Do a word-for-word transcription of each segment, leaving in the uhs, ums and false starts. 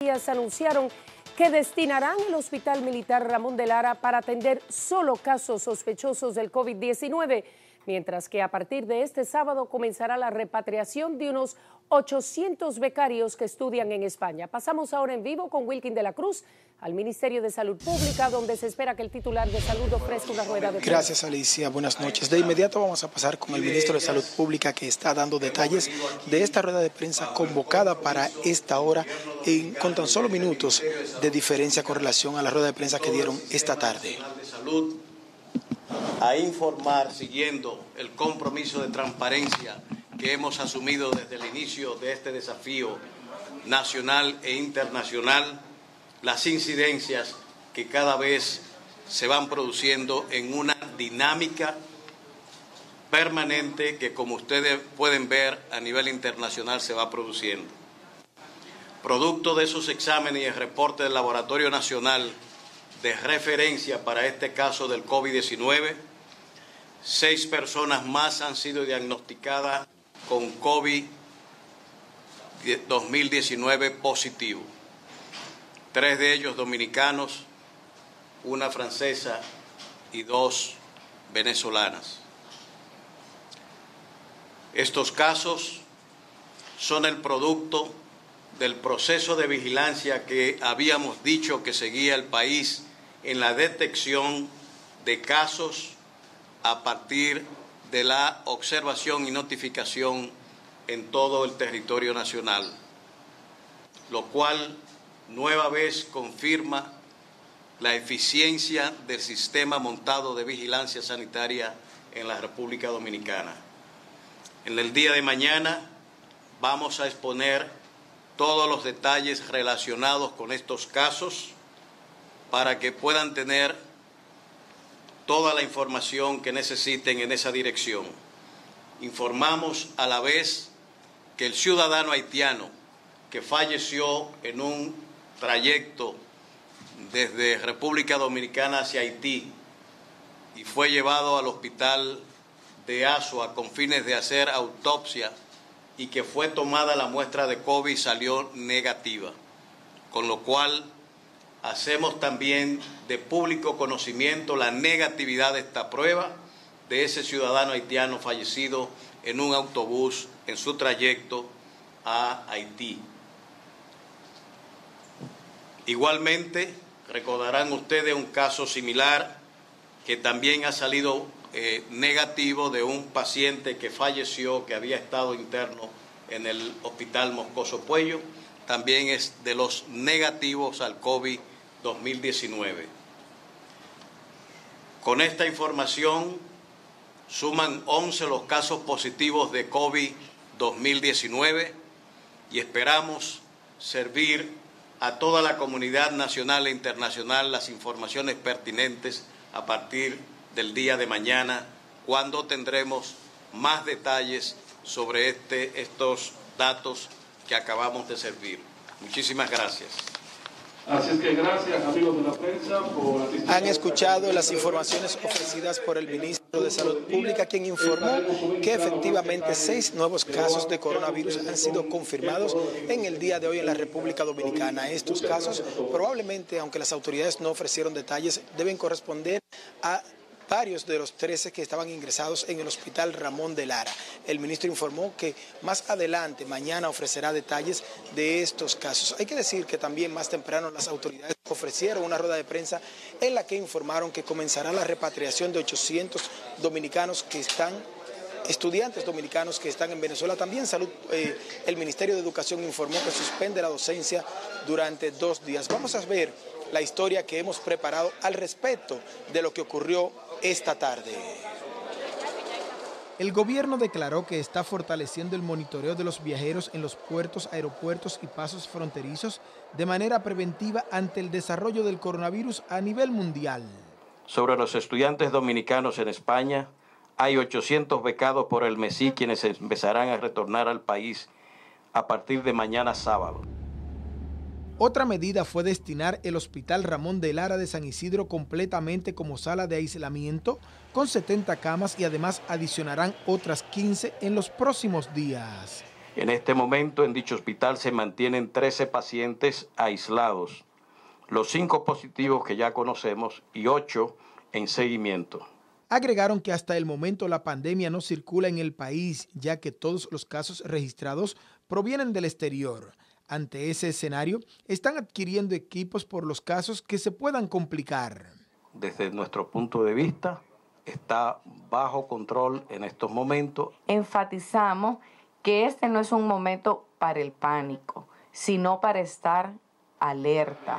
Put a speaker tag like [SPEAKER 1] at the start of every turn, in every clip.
[SPEAKER 1] días anunciaron que destinarán el Hospital Militar Ramón de Lara para atender solo casos sospechosos del COVID diecinueve, mientras que a partir de este sábado comenzará la repatriación de unos ochocientos becarios que estudian en España. Pasamos ahora en vivo con Wilkin de la Cruz al Ministerio de Salud Pública, donde se espera que el titular de Salud ofrezca una rueda de prensa.
[SPEAKER 2] Gracias, Alicia. Buenas noches. De inmediato vamos a pasar con el Ministro de Salud Pública, que está dando detalles de esta rueda de prensa convocada para esta hora, en, con tan solo minutos de diferencia con relación a la rueda de prensa que dieron esta tarde.
[SPEAKER 3] A informar, siguiendo el compromiso de transparencia que hemos asumido desde el inicio de este desafío nacional e internacional, las incidencias que cada vez se van produciendo en una dinámica permanente que, como ustedes pueden ver, a nivel internacional se va produciendo. Producto de esos exámenes y el reporte del Laboratorio Nacional de referencia para este caso del COVID diecinueve, seis personas más han sido diagnosticadas con COVID dos mil diecinueve positivo. Tres de ellos dominicanos, una francesa y dos venezolanas. Estos casos son el producto del proceso de vigilancia que habíamos dicho que seguía el país en la detección de casos a partir de la observación y notificación en todo el territorio nacional, lo cual nueva vez confirma la eficiencia del sistema montado de vigilancia sanitaria en la República Dominicana. En el día de mañana vamos a exponer todos los detalles relacionados con estos casos para que puedan tener toda la información que necesiten en esa dirección. Informamos a la vez que el ciudadano haitiano que falleció en un trayecto desde República Dominicana hacia Haití y fue llevado al hospital de Azua con fines de hacer autopsia y que fue tomada la muestra de COVID y salió negativa, con lo cual hacemos también de público conocimiento la negatividad de esta prueba de ese ciudadano haitiano fallecido en un autobús en su trayecto a Haití. Igualmente, recordarán ustedes un caso similar que también ha salido eh, negativo de un paciente que falleció, que había estado interno en el Hospital Moscoso Puello, también es de los negativos al COVID dos mil diecinueve. Con esta información suman once los casos positivos de COVID dos mil diecinueve y esperamos servir a toda la comunidad nacional e internacional las informaciones pertinentes a partir del día de mañana, cuando tendremos más detalles sobre este, estos datos que acabamos de servir. Muchísimas gracias.
[SPEAKER 4] Así es que gracias, amigos de la prensa, por asistir.
[SPEAKER 2] Han escuchado las informaciones ofrecidas por el ministro de Salud Pública, quien informó que efectivamente seis nuevos casos de coronavirus han sido confirmados en el día de hoy en la República Dominicana. Estos casos probablemente, aunque las autoridades no ofrecieron detalles, deben corresponder a varios de los trece que estaban ingresados en el Hospital Ramón de Lara. El ministro informó que más adelante, mañana, ofrecerá detalles de estos casos. Hay que decir que también más temprano las autoridades ofrecieron una rueda de prensa en la que informaron que comenzará la repatriación de ochocientos dominicanos que están estudiantes dominicanos que están en Venezuela. También Salud, eh, el Ministerio de Educación informó que suspende la docencia durante dos días. Vamos a ver la historia que hemos preparado al respecto de lo que ocurrió esta tarde.
[SPEAKER 5] El gobierno declaró que está fortaleciendo el monitoreo de los viajeros en los puertos, aeropuertos y pasos fronterizos de manera preventiva ante el desarrollo del coronavirus a nivel mundial.
[SPEAKER 3] Sobre los estudiantes dominicanos en España, hay ochocientos becados por el M E S I quienes empezarán a retornar al país a partir de mañana sábado.
[SPEAKER 5] Otra medida fue destinar el Hospital Ramón de Lara de San Isidro completamente como sala de aislamiento con setenta camas y además adicionarán otras quince en los próximos días.
[SPEAKER 3] En este momento en dicho hospital se mantienen trece pacientes aislados, los cinco positivos que ya conocemos y ocho en seguimiento.
[SPEAKER 5] Agregaron que hasta el momento la pandemia no circula en el país, ya que todos los casos registrados provienen del exterior. Ante ese escenario, están adquiriendo equipos por los casos que se puedan complicar.
[SPEAKER 3] Desde nuestro punto de vista, está bajo control en estos momentos.
[SPEAKER 6] Enfatizamos que este no es un momento para el pánico, sino para estar alerta.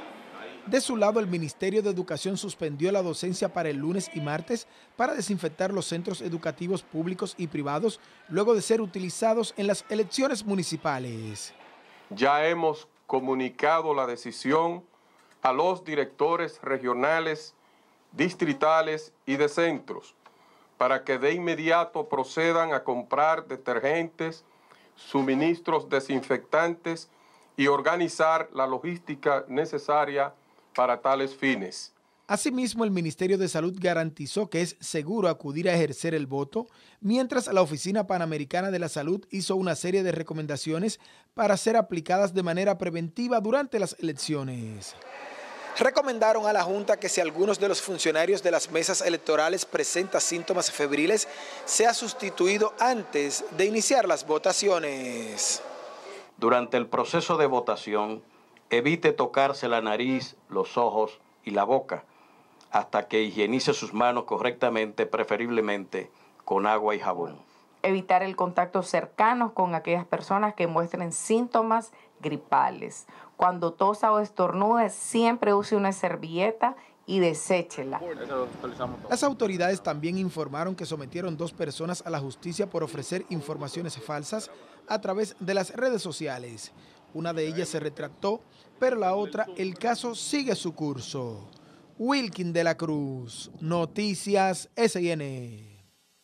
[SPEAKER 5] De su lado, el Ministerio de Educación suspendió la docencia para el lunes y martes para desinfectar los centros educativos públicos y privados luego de ser utilizados en las elecciones municipales.
[SPEAKER 7] Ya hemos comunicado la decisión a los directores regionales, distritales y de centros para que de inmediato procedan a comprar detergentes, suministros desinfectantes y organizar la logística necesaria para tales fines.
[SPEAKER 5] Asimismo, el Ministerio de Salud garantizó que es seguro acudir a ejercer el voto, mientras la Oficina Panamericana de la Salud hizo una serie de recomendaciones para ser aplicadas de manera preventiva durante las elecciones.
[SPEAKER 2] Recomendaron a la Junta que si algunos de los funcionarios de las mesas electorales presenta síntomas febriles, sea sustituido antes de iniciar las votaciones.
[SPEAKER 3] Durante el proceso de votación, evite tocarse la nariz, los ojos y la boca hasta que higienice sus manos correctamente, preferiblemente con agua y jabón.
[SPEAKER 6] Evitar el contacto cercano con aquellas personas que muestren síntomas gripales. Cuando tosa o estornude, siempre use una servilleta y deséchela.
[SPEAKER 5] Las autoridades también informaron que sometieron dos personas a la justicia por ofrecer informaciones falsas a través de las redes sociales. Una de ellas se retractó, pero la otra, el caso sigue su curso. Wilkin de la Cruz, Noticias S I N.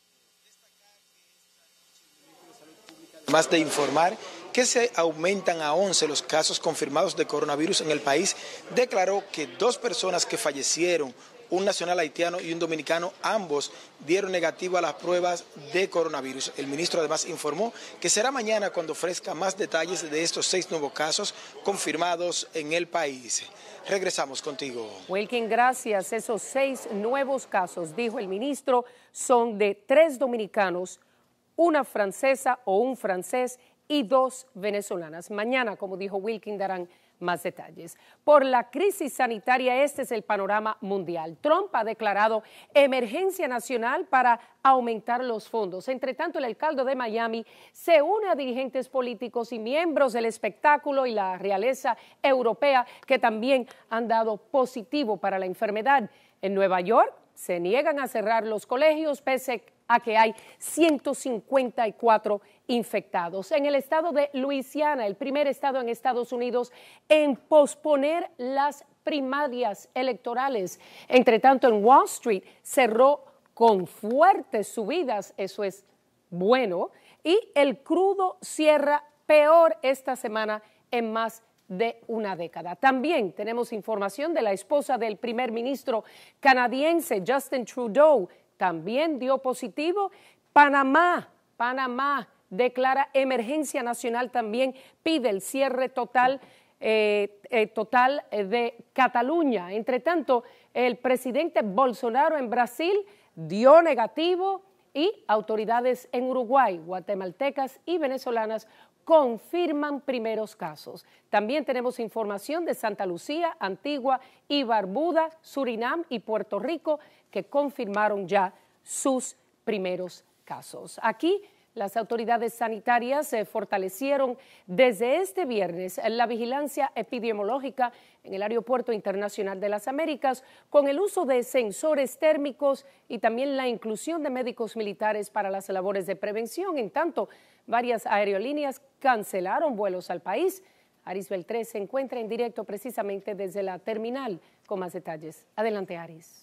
[SPEAKER 2] Además de informar que se aumentan a once los casos confirmados de coronavirus en el país, declaró que dos personas que fallecieron, un nacional haitiano y un dominicano, ambos dieron negativo a las pruebas de coronavirus. El ministro además informó que será mañana cuando ofrezca más detalles de estos seis nuevos casos confirmados en el país. Regresamos contigo.
[SPEAKER 1] Wilkin, gracias. Esos seis nuevos casos, dijo el ministro, son de tres dominicanos, una francesa o un francés y dos venezolanas. Mañana, como dijo Wilkin, darán más detalles. Por la crisis sanitaria, este es el panorama mundial. Trump ha declarado emergencia nacional para aumentar los fondos. Entre tanto, el alcalde de Miami se une a dirigentes políticos y miembros del espectáculo y la realeza europea que también han dado positivo para la enfermedad. En Nueva York se niegan a cerrar los colegios pese a que hay ciento cincuenta y cuatro infectados. En el estado de Luisiana, el primer estado en Estados Unidos en posponer las primarias electorales. Entre tanto, en Wall Street cerró con fuertes subidas, eso es bueno, y el crudo cierra peor esta semana en más de una década. También tenemos información de la esposa del primer ministro canadiense, Justin Trudeau, también dio positivo. Panamá, Panamá declara emergencia nacional, también pide el cierre total, eh, eh, total de Cataluña. Entre tanto, el presidente Bolsonaro en Brasil dio negativo y autoridades en Uruguay, guatemaltecas y venezolanas confirman primeros casos. También tenemos información de Santa Lucía, Antigua y Barbuda, Surinam y Puerto Rico que confirmaron ya sus primeros casos. Aquí las autoridades sanitarias se fortalecieron desde este viernes la vigilancia epidemiológica en el Aeropuerto Internacional de las Américas con el uso de sensores térmicos y también la inclusión de médicos militares para las labores de prevención. En tanto, varias aerolíneas cancelaron vuelos al país. Aris Beltré se encuentra en directo precisamente desde la terminal con más detalles. Adelante, Aris.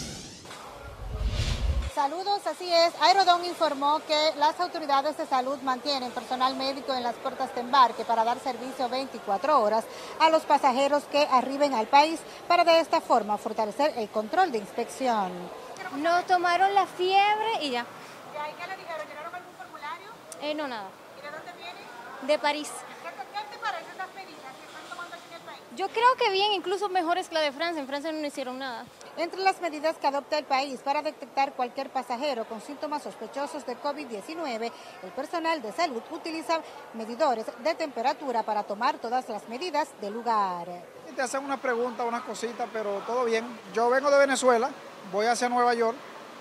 [SPEAKER 8] Saludos, así es. Aerodón informó que las autoridades de salud mantienen personal médico en las puertas de embarque para dar servicio veinticuatro horas a los pasajeros que arriben al país para de esta forma fortalecer el control de inspección.
[SPEAKER 9] Nos tomaron la fiebre y ya.
[SPEAKER 8] ¿Y qué le dijeron? ¿Llenaron algún formulario?
[SPEAKER 9] Eh, no, nada.
[SPEAKER 8] ¿Y de dónde vienen?
[SPEAKER 9] de París.
[SPEAKER 8] ¿Qué te parecen las medidas que están tomando aquí en el país?
[SPEAKER 9] Yo creo que bien, incluso mejores que la de Francia. En Francia no hicieron nada.
[SPEAKER 8] Entre las medidas que adopta el país para detectar cualquier pasajero con síntomas sospechosos de COVID diecinueve, el personal de salud utiliza medidores de temperatura para tomar todas las medidas del lugar.
[SPEAKER 10] Te hacen una pregunta, unas cositas, pero todo bien. Yo vengo de Venezuela, voy hacia Nueva York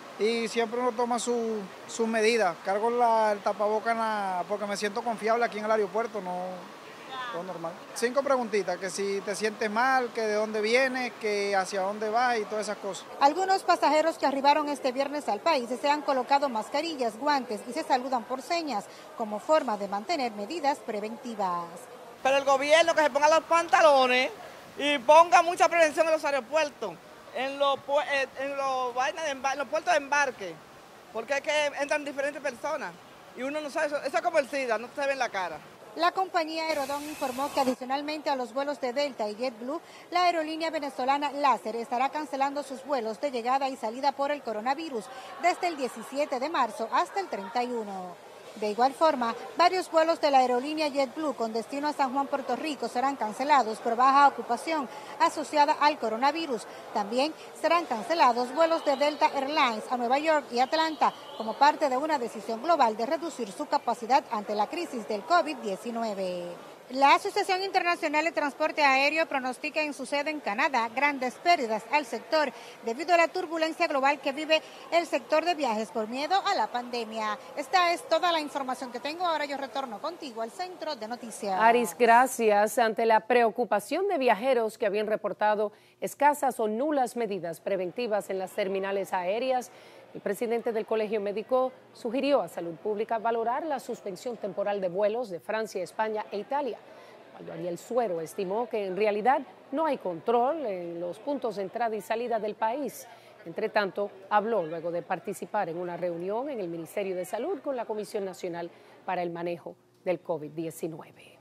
[SPEAKER 10] y siempre uno toma sus su medidas. Cargo la, el tapabocas la, porque me siento confiable aquí en el aeropuerto, no... Todo normal. Cinco preguntitas, que si te sientes mal, que de dónde vienes, que hacia dónde vas y todas esas cosas.
[SPEAKER 8] Algunos pasajeros que arribaron este viernes al país se han colocado mascarillas, guantes y se saludan por señas como forma de mantener medidas preventivas.
[SPEAKER 11] Pero el gobierno que se ponga los pantalones y ponga mucha prevención en los aeropuertos, en los, en los, vainas de embar- en los puertos de embarque, porque es que entran diferentes personas y uno no sabe, eso, eso es como el SIDA, no se ve en la cara.
[SPEAKER 8] La compañía Aerodón informó que adicionalmente a los vuelos de Delta y JetBlue, la aerolínea venezolana Láser estará cancelando sus vuelos de llegada y salida por el coronavirus desde el diecisiete de marzo hasta el treinta y uno. De igual forma, varios vuelos de la aerolínea JetBlue con destino a San Juan, Puerto Rico serán cancelados por baja ocupación asociada al coronavirus. También serán cancelados vuelos de Delta Airlines a Nueva York y Atlanta como parte de una decisión global de reducir su capacidad ante la crisis del COVID diecinueve. La Asociación Internacional de Transporte Aéreo pronostica en su sede en Canadá grandes pérdidas al sector debido a la turbulencia global que vive el sector de viajes por miedo a la pandemia. Esta es toda la información que tengo. Ahora yo retorno contigo al Centro de Noticias.
[SPEAKER 1] Aris, gracias. Ante la preocupación de viajeros que habían reportado escasas o nulas medidas preventivas en las terminales aéreas, el presidente del Colegio Médico sugirió a Salud Pública valorar la suspensión temporal de vuelos de Francia, España e Italia. Cuando Ariel Suero estimó que en realidad no hay control en los puntos de entrada y salida del país. Entre tanto, habló luego de participar en una reunión en el Ministerio de Salud con la Comisión Nacional para el Manejo del COVID diecinueve.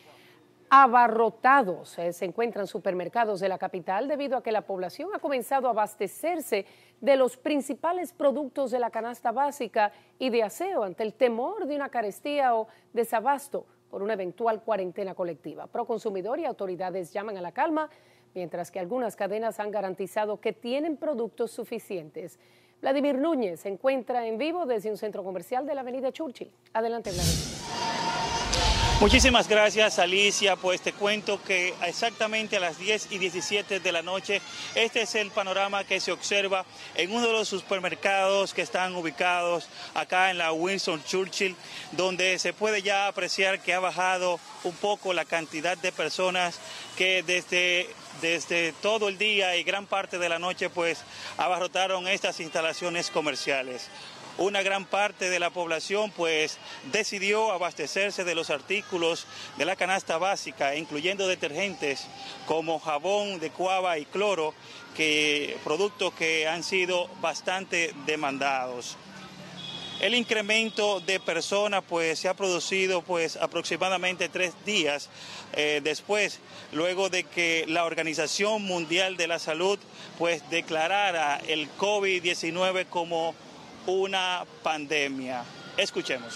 [SPEAKER 1] Abarrotados eh, se encuentran supermercados de la capital debido a que la población ha comenzado a abastecerse de los principales productos de la canasta básica y de aseo ante el temor de una carestía o desabasto por una eventual cuarentena colectiva. Proconsumidor y autoridades llaman a la calma, mientras que algunas cadenas han garantizado que tienen productos suficientes. Vladimir Núñez se encuentra en vivo desde un centro comercial de la avenida Churchill. Adelante, Vladimir.
[SPEAKER 12] Muchísimas gracias, Alicia. Pues te cuento que exactamente a las diez y diecisiete de la noche, este es el panorama que se observa en uno de los supermercados que están ubicados acá en la Winston Churchill, donde se puede ya apreciar que ha bajado un poco la cantidad de personas que desde, desde todo el día y gran parte de la noche pues abarrotaron estas instalaciones comerciales. Una gran parte de la población pues decidió abastecerse de los artículos de la canasta básica, incluyendo detergentes como jabón de cuava y cloro, que productos que han sido bastante demandados. El incremento de personas pues se ha producido pues aproximadamente tres días eh, después, luego de que la Organización Mundial de la Salud pues declarara el COVID diecinueve como una pandemia. Escuchemos.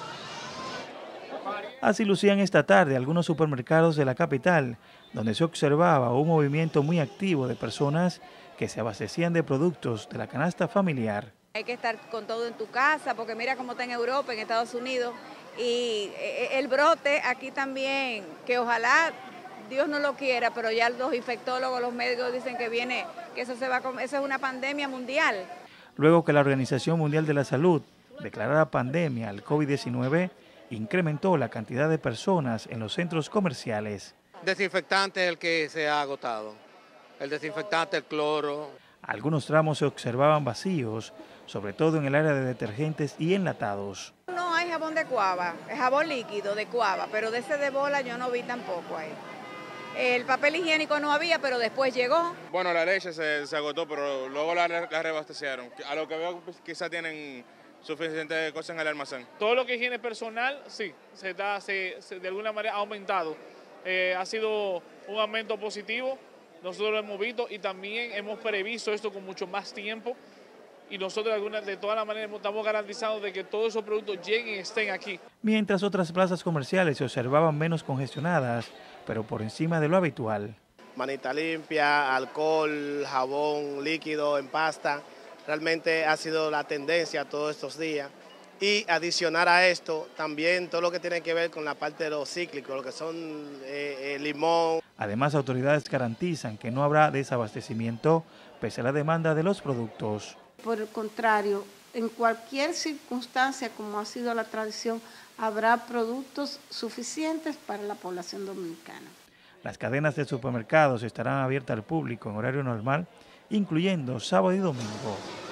[SPEAKER 12] Así lucían esta tarde algunos supermercados de la capital, donde se observaba un movimiento muy activo de personas que se abastecían de productos de la canasta familiar.
[SPEAKER 13] Hay que estar con todo en tu casa, porque mira cómo está en Europa, en Estados Unidos, y el brote aquí también, que ojalá Dios no lo quiera, pero ya los infectólogos, los médicos dicen que viene, que eso se va, eso es una pandemia mundial. Luego que la Organización Mundial de la Salud declarara pandemia al COVID diecinueve, incrementó la cantidad de personas en los centros comerciales.
[SPEAKER 14] Desinfectante es el que se ha agotado, el desinfectante, el cloro.
[SPEAKER 12] Algunos tramos se observaban vacíos, sobre todo en el área de detergentes y enlatados.
[SPEAKER 13] No hay jabón de cuava, es jabón líquido de cuava, pero de ese de bola yo no vi tampoco ahí. El papel higiénico no había, pero después llegó.
[SPEAKER 15] Bueno, la leche se, se agotó, pero luego la, la reabastecieron. A lo que veo, pues, quizás tienen suficiente cosas en el almacén.
[SPEAKER 4] Todo lo que es higiene personal, sí, se da, se, se, de alguna manera ha aumentado. Eh, ha sido un aumento positivo, nosotros lo hemos visto y también hemos previsto esto con mucho más tiempo. y nosotros de, alguna, de todas las maneras estamos garantizando de que todos esos productos lleguen y estén aquí.
[SPEAKER 12] Mientras otras plazas comerciales se observaban menos congestionadas, pero por encima de lo habitual.
[SPEAKER 16] Manita limpia, alcohol, jabón líquido en pasta, realmente ha sido la tendencia todos estos días. Y adicionar a esto también todo lo que tiene que ver con la parte de los cíclicos, lo que son eh, eh, limón.
[SPEAKER 12] Además, autoridades garantizan que no habrá desabastecimiento pese a la demanda de los productos.
[SPEAKER 17] Por el contrario, en cualquier circunstancia, como ha sido la tradición, habrá productos suficientes para la población dominicana.
[SPEAKER 12] Las cadenas de supermercados estarán abiertas al público en horario normal, incluyendo sábado y domingo.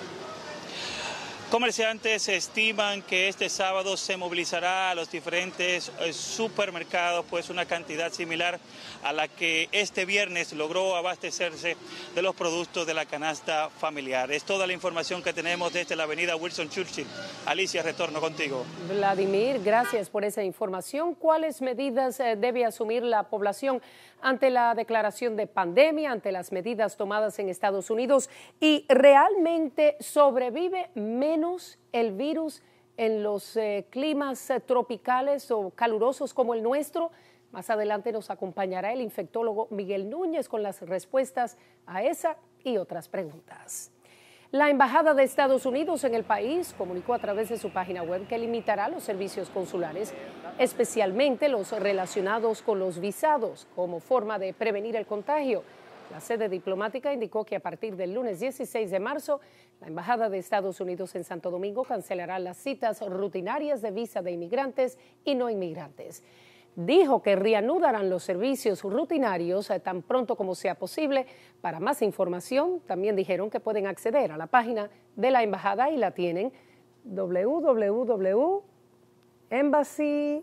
[SPEAKER 12] Comerciantes estiman que este sábado se movilizará a los diferentes supermercados, pues una cantidad similar a la que este viernes logró abastecerse de los productos de la canasta familiar. Es toda la información que tenemos desde la avenida Wilson Churchill. Alicia, retorno contigo.
[SPEAKER 1] Vladimir, gracias por esa información. ¿Cuáles medidas debe asumir la población ante la declaración de pandemia, ante las medidas tomadas en Estados Unidos? ¿Y realmente sobrevive menos el virus en los eh, climas eh, tropicales o calurosos como el nuestro? Más adelante nos acompañará el infectólogo Miguel Núñez con las respuestas a esa y otras preguntas. La Embajada de Estados Unidos en el país comunicó a través de su página web que limitará los servicios consulares, especialmente los relacionados con los visados, como forma de prevenir el contagio. La sede diplomática indicó que a partir del lunes dieciséis de marzo, la Embajada de Estados Unidos en Santo Domingo cancelará las citas rutinarias de visa de inmigrantes y no inmigrantes. Dijo que reanudarán los servicios rutinarios eh, tan pronto como sea posible. Para más información, también dijeron que pueden acceder a la página de la embajada y la tienen w w w punto embassy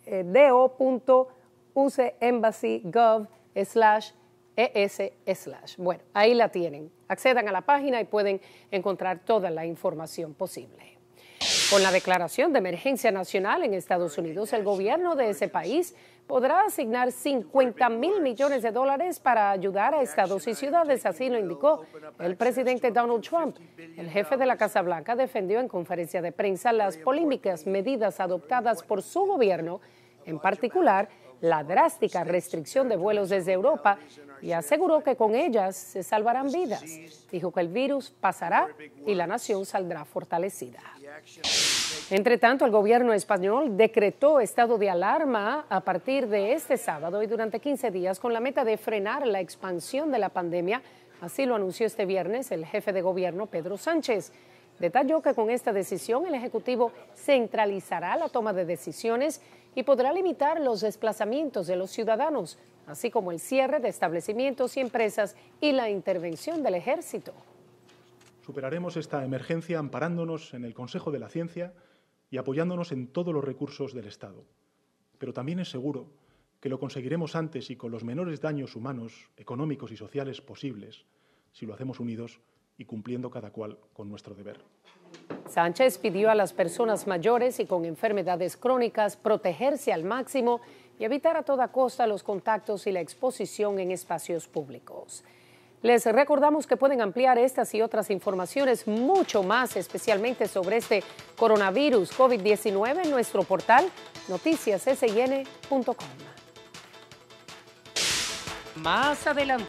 [SPEAKER 1] punto u c embassy punto gov slash es slash. Bueno, ahí la tienen. Accedan a la página y pueden encontrar toda la información posible. Con la declaración de emergencia nacional en Estados Unidos, el gobierno de ese país podrá asignar cincuenta mil millones de dólares para ayudar a estados y ciudades, así lo indicó el presidente Donald Trump. El jefe de la Casa Blanca defendió en conferencia de prensa las polémicas medidas adoptadas por su gobierno, en particular la drástica restricción de vuelos desde Europa, y aseguró que con ellas se salvarán vidas. Dijo que el virus pasará y la nación saldrá fortalecida. Entre tanto, el gobierno español decretó estado de alarma a partir de este sábado y durante quince días con la meta de frenar la expansión de la pandemia. Así lo anunció este viernes el jefe de gobierno, Pedro Sánchez. Detalló que con esta decisión el Ejecutivo centralizará la toma de decisiones y podrá limitar los desplazamientos de los ciudadanos, así como el cierre de establecimientos y empresas y la intervención del Ejército.
[SPEAKER 18] Superaremos esta emergencia amparándonos en el Consejo de la Ciencia y apoyándonos en todos los recursos del Estado. Pero también es seguro que lo conseguiremos antes y con los menores daños humanos, económicos y sociales posibles, si lo hacemos unidos y cumpliendo cada cual con nuestro deber.
[SPEAKER 1] Sánchez pidió a las personas mayores y con enfermedades crónicas protegerse al máximo y evitar a toda costa los contactos y la exposición en espacios públicos. Les recordamos que pueden ampliar estas y otras informaciones, mucho más, especialmente sobre este coronavirus COVID diecinueve, en nuestro portal noticias s i n punto com. Más adelante.